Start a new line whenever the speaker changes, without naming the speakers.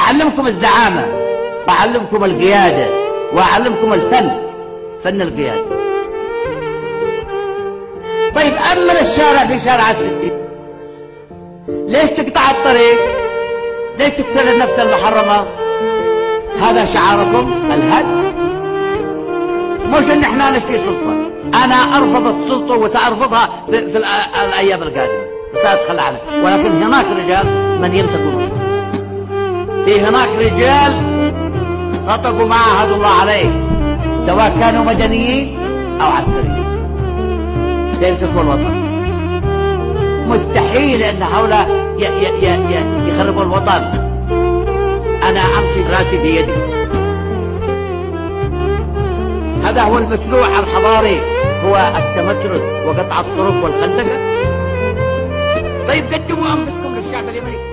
أعلمكم الزعامة، وأعلمكم القيادة، وأعلمكم الفن، فن القيادة. طيب أمن الشارع في شارع الستين، ليش تقطع الطريق؟ ليش تقتل النفس المحرمة؟ هذا شعاركم الهد؟ مش ان احنا نشتري سلطة. انا ارفض السلطة وسأرفضها في الايام القادمة، سأتخلى عنها، ولكن هناك رجال من يمسكون السلطة. في هناك رجال صدقوا ما عهدوا الله عليه، سواء كانوا مدنيين او عسكريين، سيمسكوا الوطن. مستحيل ان هؤلاء يخربوا الوطن. انا امشي براسي في يدي. هذا هو المشروع الحضاري، هو التمترس وقطع الطرق والخندقة. طيب قدموا انفسكم للشعب اليمني.